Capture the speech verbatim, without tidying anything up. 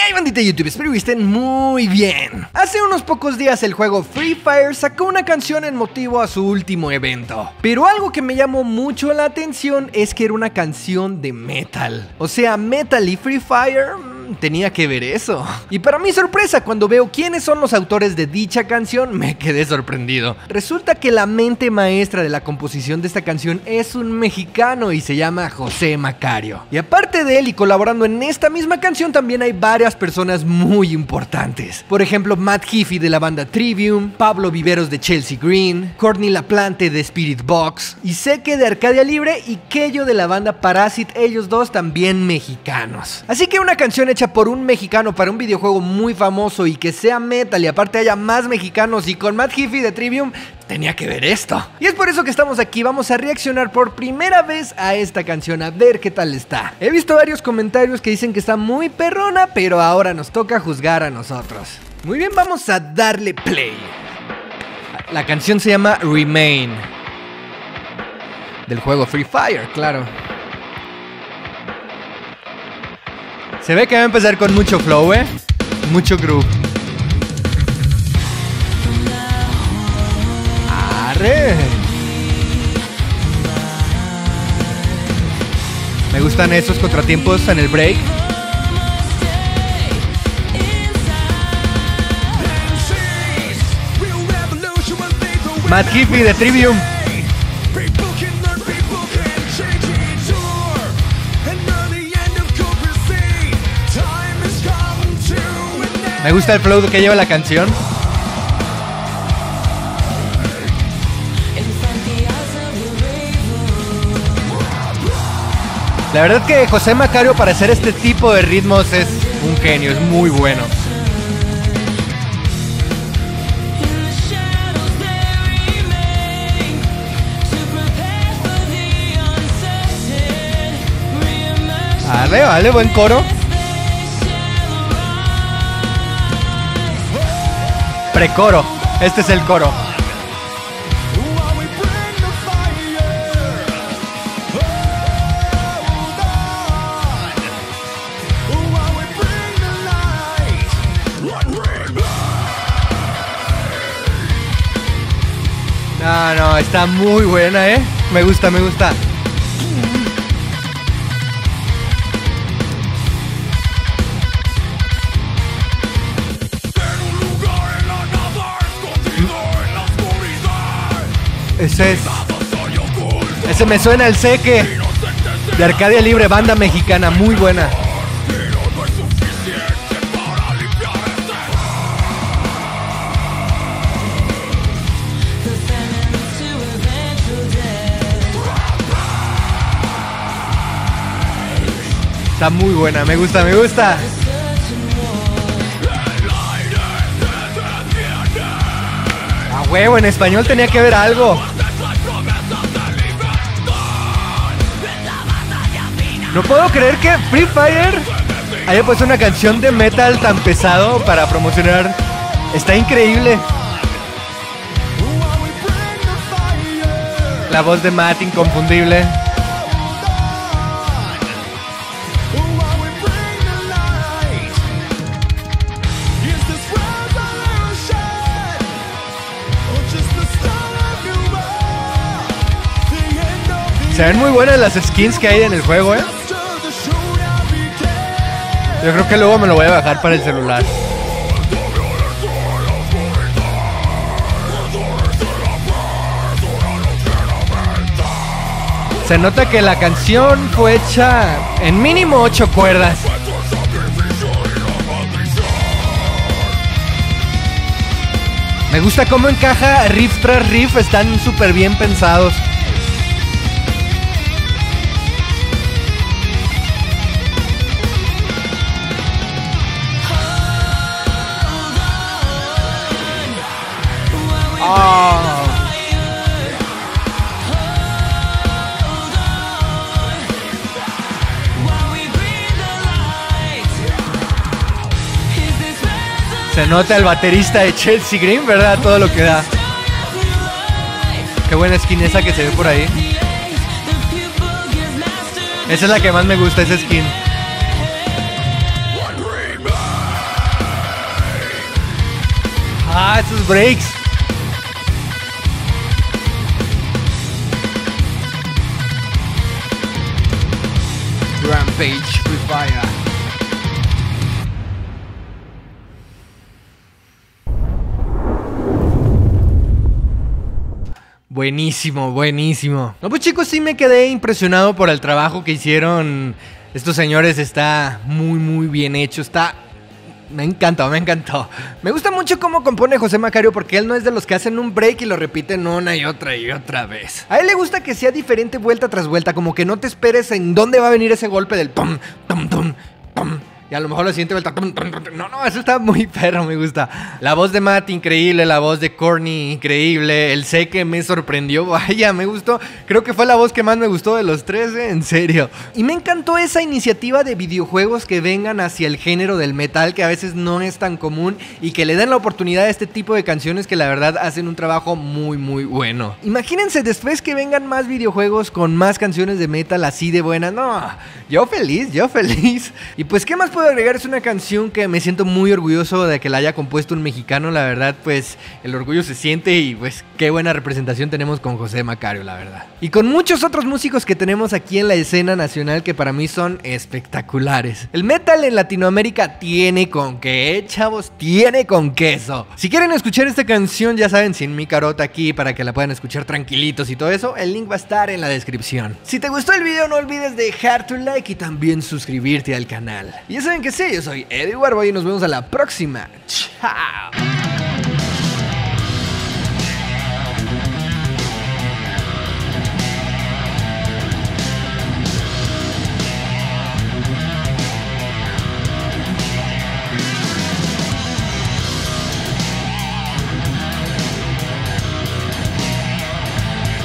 hay, bandita de YouTube? Espero que estén muy bien. Hace unos pocos días el juego Free Fire sacó una canción en motivo a su último evento. Pero algo que me llamó mucho la atención es que era una canción de metal. O sea, metal y Free Fire... tenía que ver eso. Y para mi sorpresa, cuando veo quiénes son los autores de dicha canción, me quedé sorprendido. Resulta que la mente maestra de la composición de esta canción es un mexicano y se llama José Macario. Y aparte de él y colaborando en esta misma canción, también hay varias personas muy importantes. Por ejemplo, Matt Heafy de la banda Trivium, Pablo Viveros de Chelsea Green, Courtney LaPlante de Spirit Box, y Seque de Arcadia Libre y Keyo de la banda Parasite, ellos dos también mexicanos. Así que una canción hecha por un mexicano para un videojuego muy famoso y que sea metal y aparte haya más mexicanos y con Matt Heafy de Trivium, tenía que ver esto. Y es por eso que estamos aquí, vamos a reaccionar por primera vez a esta canción, a ver qué tal está. He visto varios comentarios que dicen que está muy perrona, pero ahora nos toca juzgar a nosotros. Muy bien, vamos a darle play. La canción se llama Remain, del juego Free Fire, claro. Se ve que va a empezar con mucho flow, eh. Mucho groove. ¡Arre! Me gustan esos contratiempos en el break. Matt Heafy de Trivium. Me gusta el flow que lleva la canción. La verdad que José Macario para hacer este tipo de ritmos es un genio, es muy bueno. Vale, vale, buen coro. Precoro, este es el coro. No, no, está muy buena, eh. Me gusta, me gusta. Ese es... Ese me suena el Seque de Arcadia Libre, banda mexicana, muy buena. Está muy buena, me gusta, me gusta. A huevo, en español tenía que ver algo. No puedo creer que Free Fire haya puesto una canción de metal tan pesado para promocionar. Está increíble. La voz de Matt, inconfundible. Se ven muy buenas las skins que hay en el juego, eh. Yo creo que luego me lo voy a bajar para el celular. Se nota que la canción fue hecha en mínimo ocho cuerdas. Me gusta cómo encaja riff tras riff, están súper bien pensados. Oh. Se nota el baterista de Chelsea Green, ¿verdad? Todo lo que da. Qué buena skin esa que se ve por ahí. Esa es la que más me gusta, esa skin. Ah, esos breaks. Rampage Free Fire. Buenísimo, buenísimo. No, pues chicos, sí me quedé impresionado por el trabajo que hicieron estos señores. Está muy, muy bien hecho. Está... Me encantó, me encantó. Me gusta mucho cómo compone José Macario, porque él no es de los que hacen un break y lo repiten una y otra y otra vez. A él le gusta que sea diferente vuelta tras vuelta, como que no te esperes en dónde va a venir ese golpe del pum, tum, tum, pum. Y a lo mejor la siguiente vuelta... No, no, eso está muy perro, me gusta. La voz de Matt, increíble. La voz de Courtney, increíble. El Seke me sorprendió, vaya, me gustó. Creo que fue la voz que más me gustó de los tres, ¿eh? En serio. Y me encantó esa iniciativa de videojuegos que vengan hacia el género del metal, que a veces no es tan común, y que le den la oportunidad a este tipo de canciones que la verdad hacen un trabajo muy, muy bueno. Imagínense después que vengan más videojuegos con más canciones de metal así de buenas. No, yo feliz, yo feliz. Y pues, ¿qué más puedo agregar? Es una canción que me siento muy orgulloso de que la haya compuesto un mexicano. La verdad, pues el orgullo se siente, y pues qué buena representación tenemos con José Macario, la verdad. Y con muchos otros músicos que tenemos aquí en la escena nacional que para mí son espectaculares. El metal en Latinoamérica tiene con qué, chavos, tiene con queso. Si quieren escuchar esta canción, ya saben, sin mi carota aquí para que la puedan escuchar tranquilitos y todo eso, el link va a estar en la descripción. Si te gustó el video, no olvides dejar tu like y también suscribirte al canal. Y ya saben que sí, yo soy Eddie Warboy y nos vemos a la próxima. Chao.